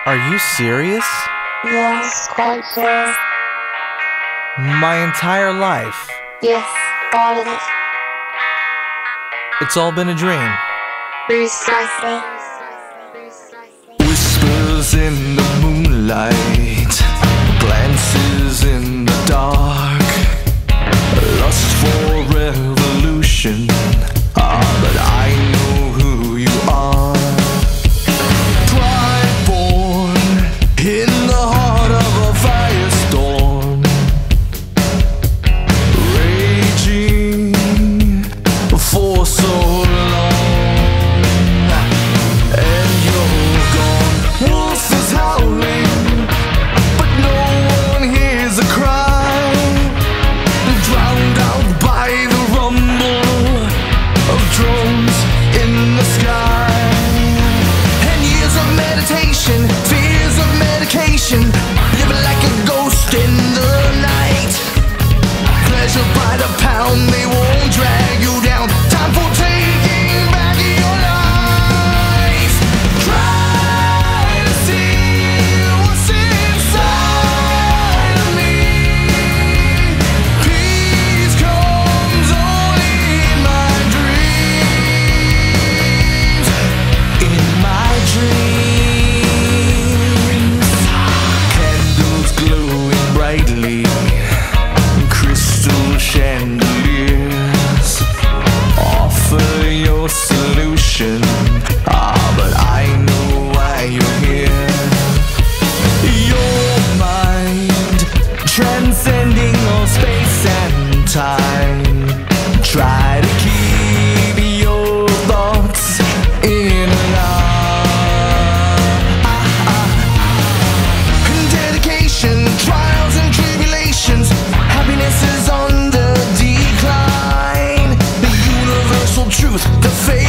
Are you serious? Yes, quite sure. My entire life. Yes, all of it. It's all been a dream. Precisely. Whispers in the moonlight, glances in the dark, lust for revolution. But I know who you are. Pride born in the heart of a firestorm, raging for so long, and you're gone. Wolf is howling, but no one hears a cry, drowned out by the rumble of drones in the sky. And years of meditation, fears of medication, living like a ghost in the night. Pleasure by the pound, they won't drag you down. Time for taking back your life. Try to see what's inside of me. Peace comes only in my dreams. In my dreams, candles glowing brightly, crystal chandeliers offer your solution. But I know why you're here. Your mind transcending all space and time. Try to keep your thoughts in dedication, trials and tribulations. Happiness is on the decline. The universal truth, the faith